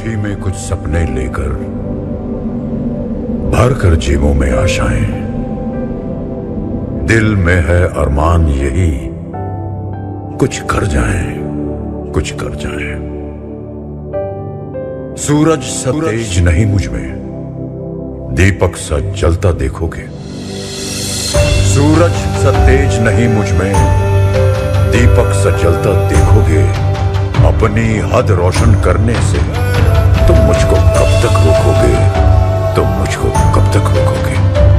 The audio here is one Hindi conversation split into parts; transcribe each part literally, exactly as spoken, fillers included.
मुट्ठी में कुछ सपने लेकर भर कर जेबों में आशाएं, दिल में है अरमान यही कुछ कर जाएं, कुछ कर जाएं। सूरज सा तेज नहीं मुझ में, दीपक सा जलता देखोगे। सूरज सा तेज नहीं मुझ में, दीपक सा जलता देखोगे। अपनी हद रोशन करने से तुम मुझको कब तक रोकोगे, तुम मुझको कब तक रोकोगे।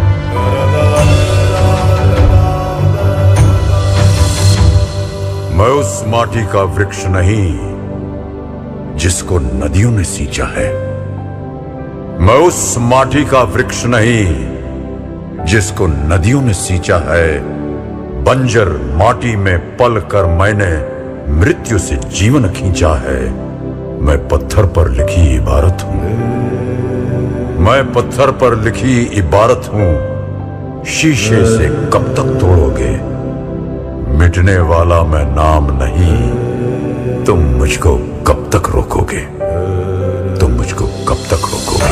मैं उस माटी का वृक्ष नहीं जिसको नदियों ने सींचा है। मैं उस माटी का वृक्ष नहीं जिसको नदियों ने सींचा है। बंजर माटी में पल कर मैंने मृत्यु से जीवन खींचा है। मैं पत्थर पर लिखी इबारत हूं, मैं पत्थर पर लिखी इबारत हूं। शीशे से कब तक तोड़ोगे, मिटने वाला मैं नाम नहीं। तुम मुझको कब तक रोकोगे, तुम मुझको कब तक रोकोगे।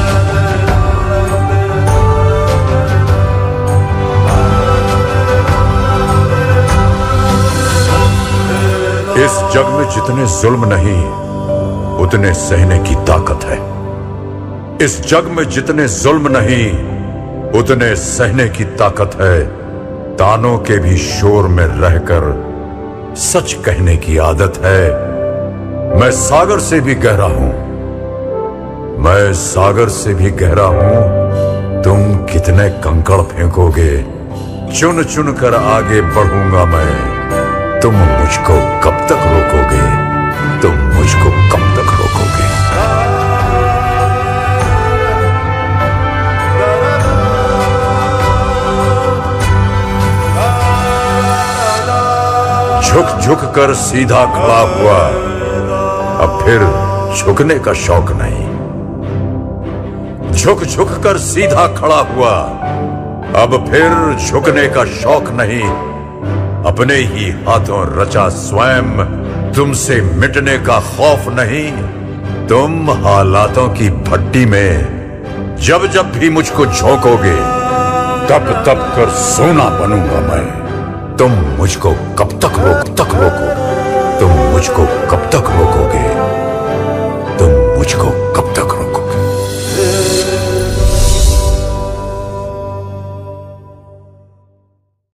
इस जग में जितने जुल्म नहीं उतने सहने की ताकत है। इस जग में जितने जुल्म नहीं उतने सहने की ताकत है। तानों के भी शोर में रहकर सच कहने की आदत है। मैं सागर से भी गहरा हूं, मैं सागर से भी गहरा हूं। तुम कितने कंकड़ फेंकोगे, चुन चुन कर आगे बढ़ूंगा मैं। तुम मुझको कब तक रोकोगे, तुम मुझको कब तक रोकोगे। झुक झुक कर सीधा खड़ा हुआ, अब फिर झुकने का शौक नहीं। झुक झुक कर सीधा खड़ा हुआ, अब फिर झुकने का शौक नहीं। अपने ही हाथों रचा स्वयं, तुमसे मिटने का खौफ नहीं। तुम हालातों की भट्टी में जब जब भी मुझको झोंकोगे, तब तब कर सोना बनूंगा मैं। तुम मुझको कब तक रोक तक रोको, तुम मुझको कब तक रोकोगे, तुम मुझको कब तक रोकोगे।